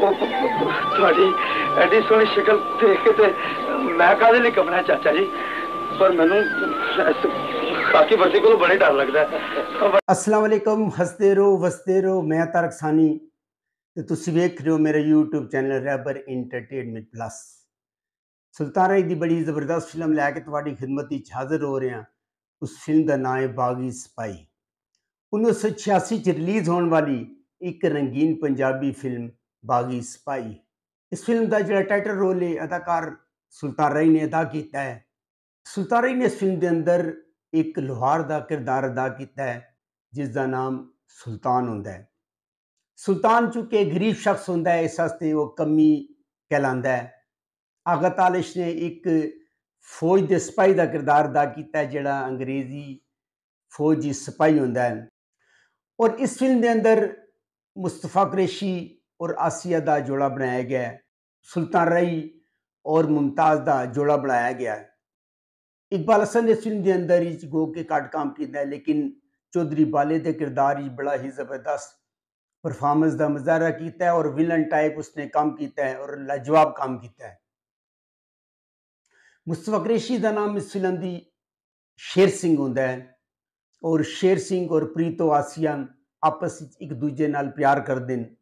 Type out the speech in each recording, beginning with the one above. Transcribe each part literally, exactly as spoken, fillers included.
थोड़ी एडी सोहनी शक्ल देख के मैं काहदे लई कमना चाचा जी, पर मैनू खाकी वर्दी को बड़े डर लगता है। अस्सलाम वालेकुम, हसते रहो वसते रहो। मैं तारक सानी ते तुसीं वेख रहे हो मेरा यूट्यूब चैनल रैबर इंटरटेनमेंट प्लस। सुल्तान राय दी बड़ी जबरदस्त फिल्म लैके तुहाडी खिदमत विच हाज़र हो रहे हैं। उस फिल्म का नाम है बागी सिपाही। उन्नीस सौ छियासी च रिलीज़ होने वाली एक रंगीन पंजाबी फिल्म बागी सिपाही। इस फिल्म का जो टाइटल रोल है अदाकार सुल्तान राय ने अदा किया है। सुल्तान राय ने इस फिल्म के अंदर एक लोहार का किरदार अदा किया है जिसका नाम सुल्तान होंदा है। सुल्तान चूंकि गरीब शख्स होंदा है, इस वास्ते वो कमी कहलांदा है। आगा तालिश ने एक फौज के सिपाही का किरदार अदा किया है जिहड़ा अंग्रेजी फौजी सिपाही होंदा है। और इस फिल्म के अंदर मुस्तफा कुरैशी और आसिया का जोड़ा बनाया गया है। सुल्तान राय और मुमताज़ का जोड़ा बनाया गया है। इकबाल हसन ने इस फिल्म के अंदर ही गो के काट काम किया है, लेकिन चौधरी बाले के किरदार ही बड़ा ही ज़बरदस्त परफॉर्मेंस का मुजाहरा किया है और विलन टाइप उसने काम किया है और लाजवाब काम किया है। मुस्तफा कुरैशी का नाम इस फिल्म की शेर सिंह होंदा है और शेर सिंह और प्रीतो आसिया आपस एक दूजे नाल प्यार करते हैं।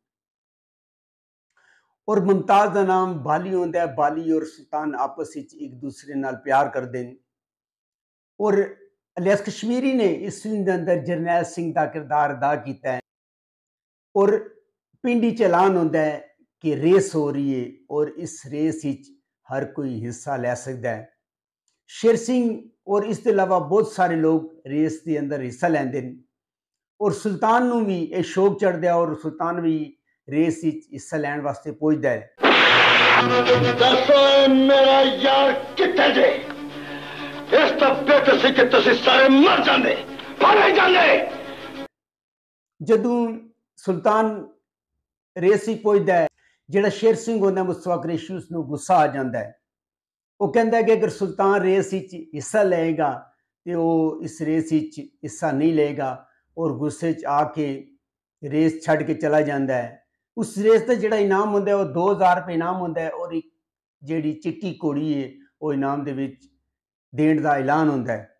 और मुमताज़ का नाम बाली होंदा है। बाली और सुल्तान आपस एक दूसरे नाल प्यार करते हैं। और इलियास कश्मीरी ने इस फिल्म के अंदर जरनैल सिंह का किरदार अदा किया है। और पिंडी च ऐलान होंदा है कि रेस हो रही है और इस रेस विच हर कोई हिस्सा ले सकता है। शेर सिंह और इसके अलावा बहुत सारे लोग रेस के अंदर हिस्सा लेंदे हैं और सुल्तान नूं भी यह शौक चढ़ता है और सुल्तान भी रेस विच हिस्सा लैण वास्ते पहुंचता है। दसो मेरा यार कित्थे जे? इस तो बेहतर सी कि तुसीं सारे मर जांदे, मारे जांदे। जदों सुल्तान रेस विच पहुंचता है, जिहड़ा शेर सिंह होंदा मुस्तफा कुरैशी उसनूं गुस्सा आ जाता है। वो कहता है कि अगर सुल्तान रेस विच हिस्सा लेगा तो वो इस रेस विच हिस्सा नहीं लेगा और गुस्से च आके रेस छड़ के चला जाता है। उस रेस का जिहड़ा इनाम होंदा है वो दो हज़ार रुपये इनाम होंदा है और एक जिहड़ी चिट्टी घोड़ी है वो इनाम दे विच देण का ऐलान होंदा है।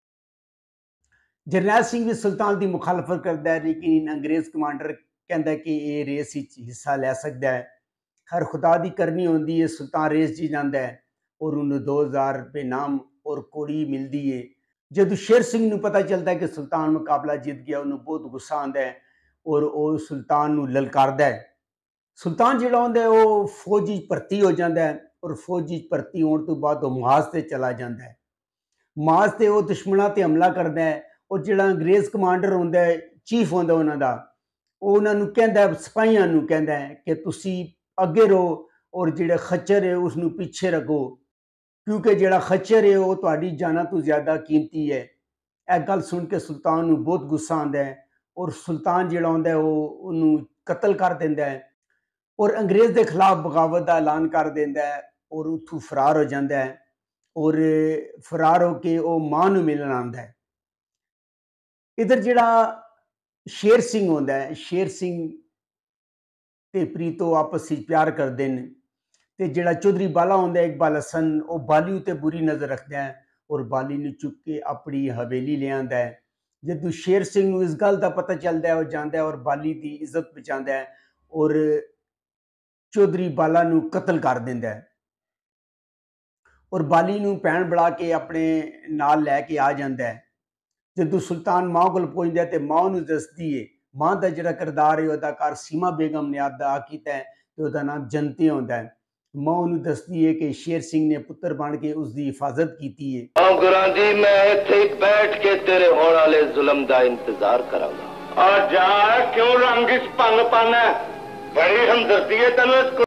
जरनैल सिंह भी सुल्तान की मुखालफत करता है, लेकिन अंग्रेज़ कमांडर कहता है कि ये रेस विच हिस्सा ले सकता है। हर खुदा की करनी होंदी है, सुल्तान रेस जी जाता है और उन्हें दो हज़ार रुपये इनाम और घोड़ी मिलती है। जदों शेर सिंह नूं पता चलता है कि सुल्तान मुकाबला जीत गया, उन्हें बहुत गुस्सा आता है और वो सुल्तान नूं ललकारदा है। सुल्तान जिहड़ा होंदा है वो फौजी भर्ती हो जाता है और फौजी भर्ती होने तो बाद वो माज से चला जाता है। माज से वो दुश्मनों पर हमला करता है और जिहड़ा अंग्रेज़ कमांडर होंदा है, चीफ होंदा उन्हां दा, वो उन्होंने कहता है, सिपाहियां नूं कहता है कि तुसीं अगे रहो और जिहड़ा खच्चर है उसनूं पीछे रखो, क्योंकि जिहड़ा खच्चर है वो तुहाडी जाना तो ज़्यादा कीमती है। यह गल सुन के सुल्तान नूं बहुत गुस्सा आंदा है और सुल्तान जिहड़ा होंदा है वो उन्होंने कतल कर देंदा है और अंग्रेज़ के खिलाफ बगावत का ऐलान कर देंदा है और उत्थों फरार हो जाता है और फरार होके वो मां नूं मिलन आंदा है। इधर जिहड़ा शेर सिंह होंदा है, शेर सिंह ते प्रीतो आपस में प्यार करते हैं ते जिहड़ा चौधरी बाला होंदा है इकबाल हसन, वो बाली उत्ते बुरी नज़र रखता है और बाली नूं चुक के अपनी हवेली ले आंदा है। जदों शेर सिंह नूं इस गल का पता चलता है वो जाता है और बाली की इज्जत बचाता है और चौधरी बाला नूं कतल कर देंदा है और बाली नूं भैन बना के अपने नाल लैके आ जाता है। जदों सुल्तान मां कोल पहुंचता है तो मां नूं दसदी है, मां का जिहड़ा किरदार है अदाकार सीमा बेगम ने अदा किया है तो उसका नाम जनती होंदा है। मां उन्हें दसदी है कि शेर सिंह ने पुत्र बन के उसकी हिफाजत की है। हाँ गुरां दी, मैं इत्थे ही बैठ के तेरे होने वाले जुल्म का इंतजार करांगा। आ जा, क्यों रंग इस भंग पाना? बड़ी हमदर्दी है तैनूं।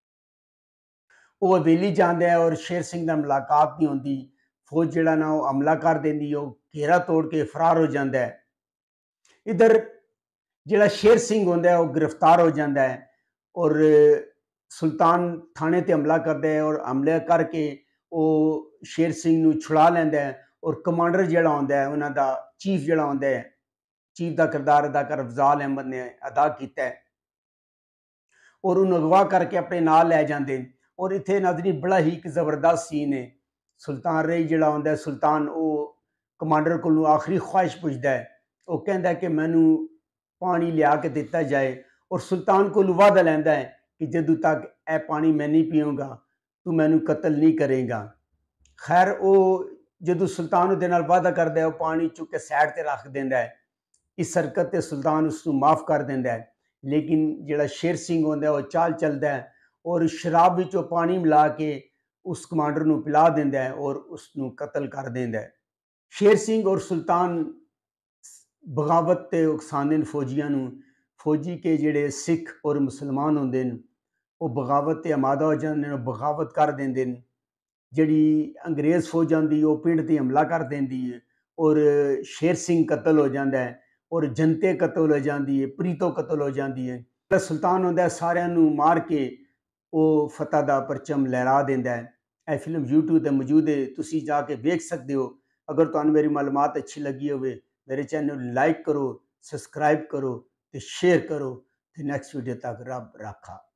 वो हवेली जाता है और शेर सिंह नाल मुलाकात नहीं होती। फौज जिहड़ा ना वो हमला कर देंदी, वो घेरा तोड़ के फरार हो जाता है। इधर जिहड़ा शेर सिंह होंदा है वो गिरफ्तार हो जाता है और सुल्तान थाने ते हमला करता है और हमले करके वो शेर सिंह नूं छुड़ा लैंदा है और कमांडर जिहड़ा होंदा है उन्हां दा चीफ जिहड़ा होंदा है, चीफ का किरदार अदाकार अफजाल अहमद ने अदा किया है। ਔਰ ਉਹਨੂੰ ਅਗਵਾ ਕਰਕੇ ਆਪਣੇ ਨਾਲ ਲੈ ਜਾਂਦੇ। ਔਰ ਇੱਥੇ ਨਾਜ਼ਰੀਨ ਬੜਾ ਹੀ ਇੱਕ ਜ਼ਬਰਦਸਤ ਸੀਨ ਹੈ। ਸੁਲਤਾਨ ਰਈ ਜਿਹੜਾ ਹੁੰਦਾ ਸੁਲਤਾਨ ਉਹ ਕਮਾਂਡਰ ਕੋਲੋਂ ਆਖਰੀ ਖੁਆਇਸ਼ ਪੁੱਛਦਾ ਹੈ। ਉਹ ਕਹਿੰਦਾ ਕਿ ਮੈਨੂੰ ਪਾਣੀ ਲਿਆ ਕੇ ਦਿੱਤਾ ਜਾਏ ਔਰ ਸੁਲਤਾਨ ਕੋਲੋਂ ਵਾਅਦਾ ਲੈਂਦਾ ਹੈ ਕਿ ਜਦੋਂ ਤੱਕ ਇਹ ਪਾਣੀ ਮੈਂ ਨਹੀਂ ਪੀਊਂਗਾ ਤੂੰ ਮੈਨੂੰ ਕਤਲ ਨਹੀਂ ਕਰੇਗਾ। ਖੈਰ ਉਹ ਜਦੋਂ ਸੁਲਤਾਨ ਉਹਦੇ ਨਾਲ ਵਾਅਦਾ ਕਰਦਾ ਹੈ ਉਹ ਪਾਣੀ ਚੁੱਕ ਕੇ ਸਾਈਡ ਤੇ ਰੱਖ ਦਿੰਦਾ ਹੈ। ਇਸ ਹਰਕਤ ਤੇ ਸੁਲਤਾਨ ਉਸ ਨੂੰ ਮਾਫ ਕਰ ਦਿੰਦਾ ਹੈ। ਲੇਕਿਨ ਜਿਹੜਾ ਸ਼ੇਰ ਸਿੰਘ ਹੁੰਦਾ ਉਹ ਚਾਲ ਚੱਲਦਾ ਹੈ ਔਰ ਸ਼ਰਾਬ ਵਿੱਚ ਉਹ ਪਾਣੀ ਮਿਲਾ ਕੇ ਉਸ ਕਮਾਂਡਰ ਨੂੰ ਪਿਲਾ ਦਿੰਦਾ ਹੈ ਔਰ ਉਸ ਨੂੰ ਕਤਲ ਕਰ ਦਿੰਦਾ ਹੈ। ਸ਼ੇਰ ਸਿੰਘ ਔਰ ਸੁਲਤਾਨ ਬਗਾਵਤ ਤੇ ਉਕਸਾਉਂਦੇ ਨੇ ਫੌਜੀਆਂ ਨੂੰ। ਫੌਜੀ ਕੇ ਜਿਹੜੇ ਸਿੱਖ ਔਰ ਮੁਸਲਮਾਨ ਹੁੰਦੇ ਨੇ ਉਹ ਬਗਾਵਤ ਤੇ ਆਮਾਦਾ ਹੋ ਜਾਂਦੇ ਨੇ, ਬਗਾਵਤ ਕਰ ਦਿੰਦੇ ਨੇ। ਜਿਹੜੀ ਅੰਗਰੇਜ਼ ਫੌਜ ਆਉਂਦੀ ਉਹ ਪਿੰਡ ਤੇ ਹਮਲਾ ਕਰ ਦਿੰਦੀ ਹੈ ਔਰ ਸ਼ੇਰ ਸਿੰਘ ਕਤਲ ਹੋ ਜਾਂਦਾ ਹੈ ਔਰ ਜਨਤੇ ਕਤਲ ਹੋ ਜਾਂਦੀ ਹੈ, ਪ੍ਰੀਤੋ ਕਤਲ ਹੋ ਜਾਂਦੀ ਹੈ। ਸੁਲਤਾਨ ਹੁੰਦਾ ਸਾਰਿਆਂ ਨੂੰ ਮਾਰ ਕੇ ਉਹ ਫਤਹ ਦਾ ਪਰਚਮ ਲਹਿਰਾ ਦਿੰਦਾ ਹੈ। ਇਹ ਫਿਲਮ YouTube ਤੇ ਮੌਜੂਦ ਹੈ, ਤੁਸੀਂ ਜਾ ਕੇ ਵੇਖ ਸਕਦੇ ਹੋ। ਅਗਰ ਤੁਹਾਨੂੰ ਮੇਰੀ ਮਾਲੂਮਾਤ ਅੱਛੀ ਲੱਗੀ ਹੋਵੇ ਮੇਰੇ ਚੈਨਲ ਨੂੰ ਲਾਈਕ ਕਰੋ, ਸਬਸਕ੍ਰਾइब करो तो शेयर करो। तो नेक्स्ट वीडियो तक रब राखा।